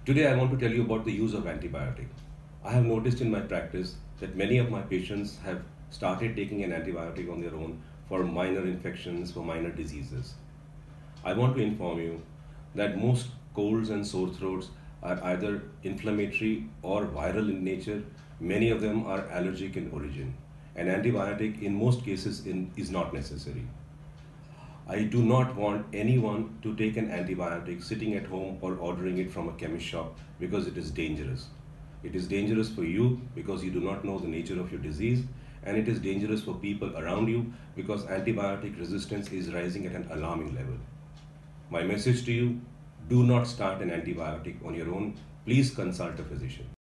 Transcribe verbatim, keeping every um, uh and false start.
Today I want to tell you about the use of antibiotic. I have noticed in my practice that many of my patients have started taking an antibiotic on their own for minor infections, for minor diseases. I want to inform you that most colds and sore throats are either inflammatory or viral in nature. Many of them are allergic in origin. An antibiotic in most cases in, is not necessary. I do not want anyone to take an antibiotic sitting at home or ordering it from a chemist shop because it is dangerous. It is dangerous for you because you do not know the nature of your disease, and it is dangerous for people around you because antibiotic resistance is rising at an alarming level. My message to you, do not start an antibiotic on your own. Please consult a physician.